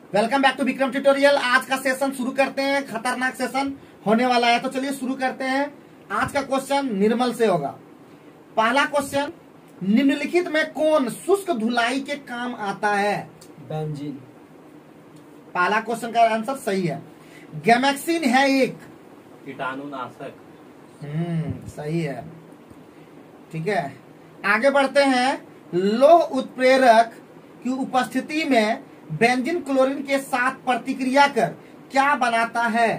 Welcome back to Vikram tutorial. आज का session शुरू करते हैं। खतरनाक सेशन होने वाला है, तो चलिए शुरू करते हैं। आज का क्वेश्चन निर्मल से होगा। पहला क्वेश्चन, निम्नलिखित में कौन शुष्क धुलाई के काम आता है? बेंजीन। पहला क्वेश्चन का आंसर सही है। गैमेक्सिन है एक कीटाणुनाशक। सही है। ठीक है, आगे बढ़ते हैं। लौह उत्प्रेरक की उपस्थिति में बेंजीन क्लोरीन के साथ प्रतिक्रिया कर क्या बनाता है?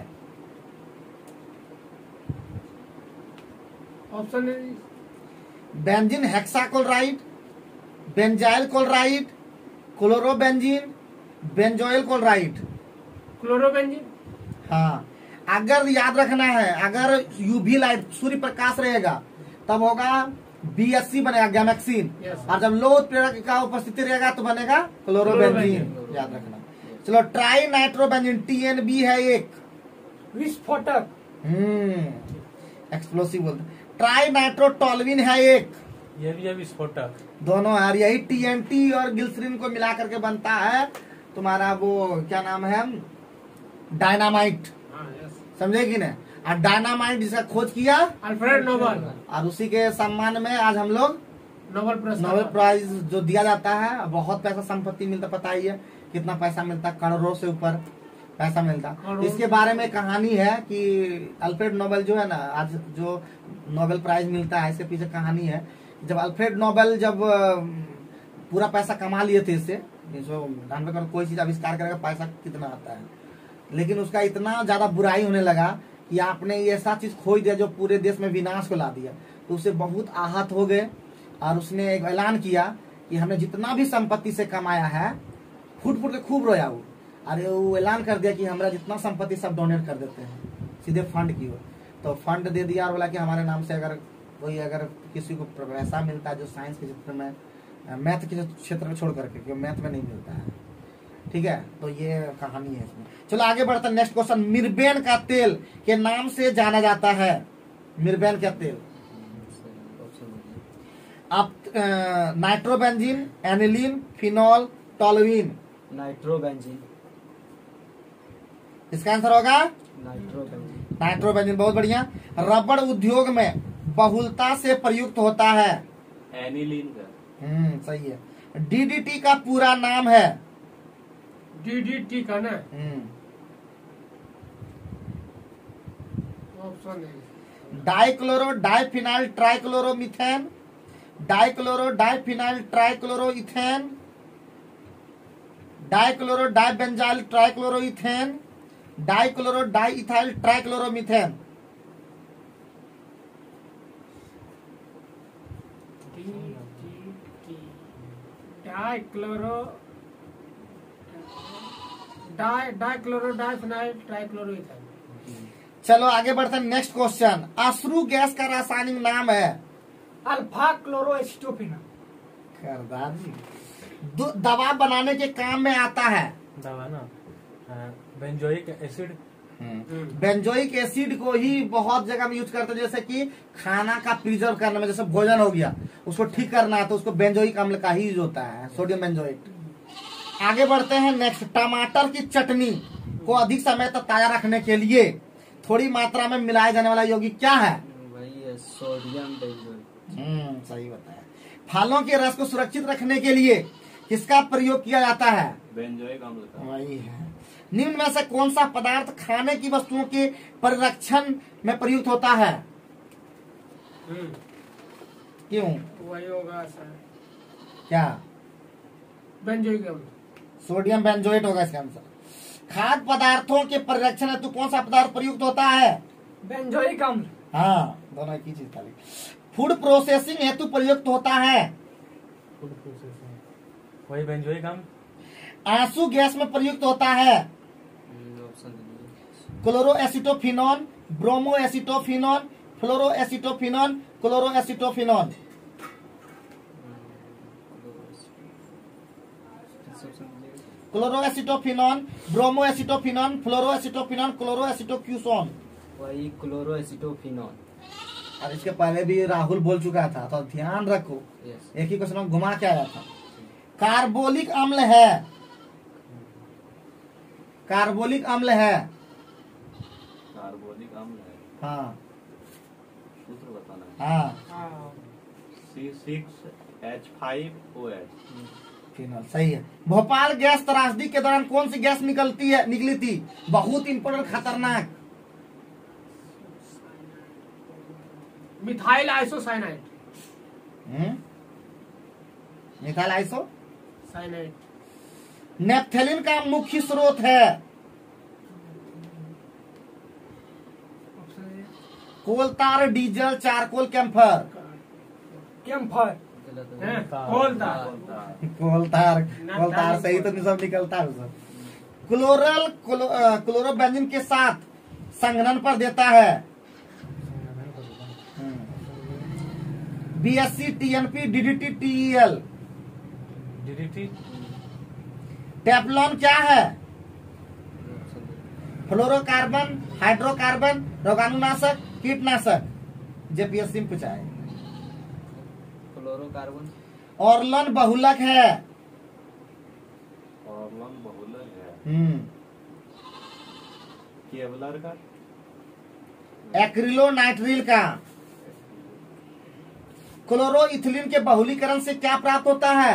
ऑप्शन है benzene hexachloride, benzyl chloride, chlorobenzene, benzoyl chloride. Chlorobenzene. हाँ, अगर याद रखना है, अगर यूवी लाइट सूर्य प्रकाश रहेगा तब होगा बीएससी बनेगा गैमेक्सिन। Yes. और जब लौह उत्प्रेरक का उपस्थिति रहेगा तो बनेगा क्लोरोबेंजीन। याद रखना। चलो, ट्राई नाइट्रोबेंजीन टीएनबी है एक विस्फोटक। एक्सप्लोसिव बोलते। ट्राई नाइट्रोटोल्यूइन है एक, ये भी है विस्फोटक। दोनों यार, यही टीएनटी और ग्लिसरीन को मिला करके बनता है तुम्हारा वो क्या नाम है, डायनामाइट। समझे कि नहीं? और डायनामाइट जिसका खोज किया अल्फ्रेड नोबल, और उसी के सम्मान में आज हम लोग नोबेल नोबल प्राइज जो दिया जाता है। बहुत पैसा संपत्ति मिलता, पता ही है कितना पैसा मिलता, करोड़ों से ऊपर पैसा मिलता। इसके बारे में कहानी है कि अल्फ्रेड नोबेल जो है ना, आज जो नोबेल प्राइज मिलता है, इसके पीछे कहानी है। जब अल्फ्रेड नोबेल जब पूरा पैसा कमा लिए थे इससे, कोई चीज आविष्कार करेगा पैसा कितना आता है, लेकिन उसका इतना ज्यादा बुराई होने लगा कि आपने ये ऐसा चीज खोज दिया जो पूरे देश में विनाश को ला दिया। तो उसे बहुत आहत हो गए और उसने एक ऐलान किया कि हमने जितना भी संपत्ति से कमाया है, फुट फुट के खूब रोया वो। अरे वो ऐलान कर दिया कि हमारा जितना संपत्ति सब डोनेट कर देते हैं सीधे फंड की ओर। तो फंड दे दिया और बोला कि हमारे नाम से अगर कोई अगर किसी को पैसा मिलता है जो साइंस के क्षेत्र में, मैथ के क्षेत्र में छोड़ करके, क्योंकि मैथ में नहीं मिलता है। ठीक है, तो ये कहानी है इसमें। चलो आगे बढ़ते हैं। नेक्स्ट क्वेश्चन, मिर्बेन का तेल के नाम से जाना जाता है। मिर्बेन का तेल अब nitrobenzene, aniline, phenol, toluene. Nitrobenzene. इसका आंसर होगा नाइट्रोबेंजीन। नाइट्रोबेंजीन। बहुत बढ़िया। रबड़ उद्योग में बहुलता से प्रयुक्त होता है। एनिलीन का। सही है। डीडीटी का पूरा नाम है। डीडीटी का ना ऑप्शन है dichloro diphenyl trichloromethane, dichloro diphenyl trichloroethane, dichloro dibenzyl trichloroethane, dichloro diethyl trichloromethane. Dichloro dichloro diphenyl trichloroethane. चलो आगे बढ़ते हैं। नेक्स्ट क्वेश्चन, अश्रु गैस का रासायनिक नाम है। अल्फा क्लोरोएसिटोफिन। करदार जी, दवा बनाने के काम में आता है। दवा ना, बेंजोइक एसिड। बेंजोइक एसिड को ही बहुत जगह में यूज करते हैं, जैसे कि खाना का प्रिजर्व करने में, जैसे भोजन हो गया उसको ठीक करना है तो उसको बेंजोइक अम्ल का ही यूज होता है, सोडियम बेंजोएट। आगे बढ़ते हैं। नेक्स्ट, टमाटर की चटनी को अधिक समय तक ताजा रखने के लिए थोड़ी मात्रा में मिलाया जाने वाला यौगिक क्या है? वही है सोडियम बेंजोएट। सही बताया। फलों के रस को सुरक्षित रखने के लिए किसका प्रयोग किया जाता है? बेंजोइक अम्ल का। वही है। निम्न में से कौन सा पदार्थ खाने की वस्तुओं के परिरक्षण में प्रयुक्त होता है? क्यों? वही होगा सर, क्या? बेंजोइक अम्ल। सोडियम बेंजोएट होगा इसका आंसर। खाद्य पदार्थों के परिरक्षण हेतु कौन सा पदार्थ प्रयुक्त होता है? बेंजोइक अम्ल। हाँ, दोनों एक ही चीज खाली। फूड प्रोसेसिंग हेतु प्रयुक्त होता है। फूड प्रोसेसिंग वही बेंजोइक अम्ल। आंसू गैस में प्रयुक्त होता है। क्लोरोएसिटोफिनॉन, ब्रोमोएसिटोफिनॉन, फ्लोरोएसिटोफिनॉन, क्लोरोएसिटोफिनॉन। क्लोरोएसिटोफिनॉन, ब्रोमोएसिटोफिनॉन, फ्लोरोएसिटोफिनॉन, क्लोरोएसिटोक्यूसोन। वही क्लोरोएसिटोफिनॉन। और इसके पहले भी राहुल बोल चुका था, तो ध्यान रखो। एक ही क्वेश्चन घुमा के आया था। कार्बोलिक अम्ल है। कार्बोलिक अम्ल है। कार्बोनिक अम्ल है। हाँ सूत्र बताना है। हाँ हाँ, C6H5OH। फिनॉल सही है। भोपाल गैस त्रासदी के दौरान कौन सी गैस निकली थी? बहुत इंपोर्टेंट, खतरनाक। Methyl isocyanide. Methyl iso cyanide. Naphthalene का मुख्य स्रोत है। Coal tar, diesel, charcoal, camphor. Camphor. हैं? कोलतार। कोलतार सही तो नहीं, सब निकलता है सब। क्लोरोबेंजीन के साथ संघनन पर देता है। BSC, TNP, DDT, TEL। DDT। Teflon क्या है? फ्लोरोकार्बन, हाइड्रोकार्बन, रोगाणुनाशक, कीटनाशक। JPSC में पूछा है। फ्लोरोकार्बन। ऑर्लन बहुलक है। ऑर्लन बहुलक है। केवलर का। एक्रिलोनाइट्रिल का। क्लोरोइथिलीन के बहुलीकरण से क्या प्राप्त होता है?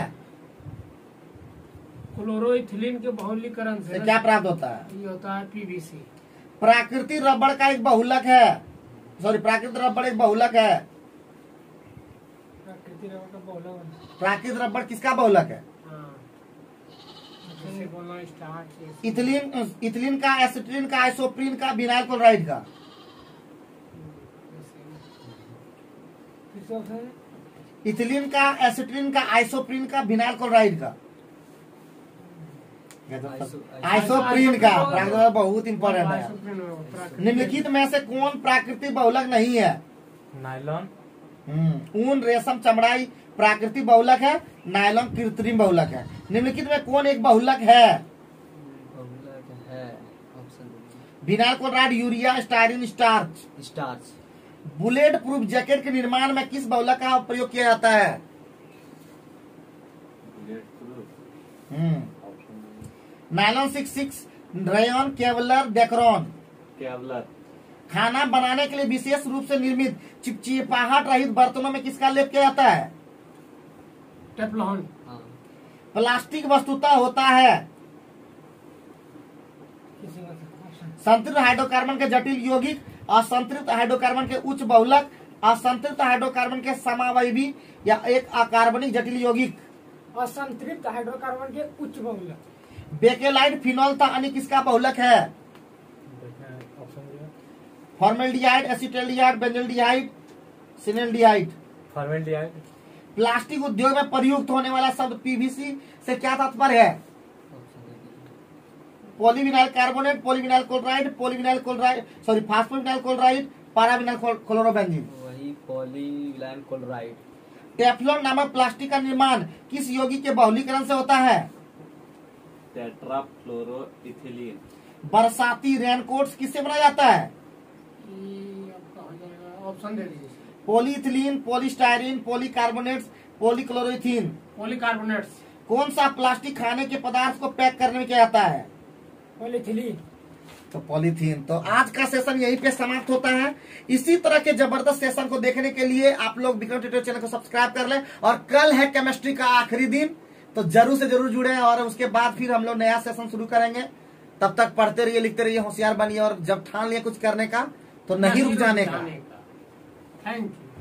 क्लोरोइथिलीन के बहुलीकरण से से क्या प्राप्त होता है? ये होता है PVC। प्राकृतिक रबड़ का एक बहुलक है। सॉरी, प्राकृतिक रबड़ एक बहुलक है। प्राकृतिक रबड़ का बहुलक। प्राकृतिक रबड़ किसका बहुलक है? हाँ, जैसे बोलना स्टार्च। इथिलीन का, एसिटिलीन का, आइसोप्रीन का, विनाइल क्लोराइड का। इथिलीन का, एसिटिलीन का, आइसोप्रीन का, विनाइल क्लोराइड का। आइसोप्रीन का प्राकृतिक बहुत इंपॉर्टेंट है। निम्नलिखित में से कौन प्राकृतिक बहुलक नहीं है? नायलॉन। ऊन, रेशम, चमड़ाई प्राकृतिक बहुलक है। नायलॉन कृत्रिम बहुलक है। निम्नलिखित में कौन एक बहुलक है? Vinyl chloride, urea, styrene, starch. Bullet proof jacket के निर्माण में किस बहुलक का प्रयोग किया जाता है? Nylon 66, rayon, Kevlar, Dacron. Kevlar. खाना बनाने के लिए विशेष रूप से निर्मित चिपचिपाहट रहित बर्तनों में किसका लेप किया जाता है? टेफ्लॉन। प्लास्टिक वस्तुतः होता है संतृप्त हाइड्रोकार्बन के जटिल यौगिक, असंतृप्त हाइड्रोकार्बन के उच्च बहुलक, असंतृप्त हाइड्रोकार्बन के समावयवी या एक अकार्बनिक जटिल यौगिक। असंतृप्त हाइड्रोकार्बन के उच्च बहुलक। बेकेलाइट, फिनॉल था अन्य किसका बहुलक है? Formaldehyde, acetaldehyde, benzaldehyde, cinnamaldehyde. Formaldehyde. Plastic उद्योग में प्रयुक्त होने वाला शब्द PVC से क्या तात्पर्य है? Polyvinyl carbonate, polyvinyl chloride, phosphovinyl chloride, paravinyl chlorobenzene. वही पॉलीविनाइल क्लोराइड। टेफ्लॉन नामक प्लास्टिक का निर्माण किस यौगिक के बहुलीकरण से होता है? टेट्राफ्लोरोइथिलीन। बरसाती रेनकोट्स किससे बनाया जाता है? ऑप्शन दे दीजिए। Polyethylene, polystyrene, polycarbonates, polychloroethene. Polycarbonates. कौन सा प्लास्टिक खाने के पदार्थ को पैक करने में किया जाता है? पॉलीथिलीन। तो पॉलीथीन। तो आज का सेशन यहीं पे समाप्त होता है। इसी तरह के जबरदस्त सेशन को देखने के लिए आप लोग विक्रम ट्यूटोरियल चैनल को सब्सक्राइब कर लें। और कल है केमिस्ट्री का आखिरी दिन, तो जरूर से जरूर जुड़े, और उसके बाद फिर हम लोग नया सेशन शुरू करेंगे। तब तक पढ़ते रहिए, लिखते रहिए, होशियार बनिए, और जब ठान लिए कुछ करने का तो नहीं रुक जाने का। Thank you.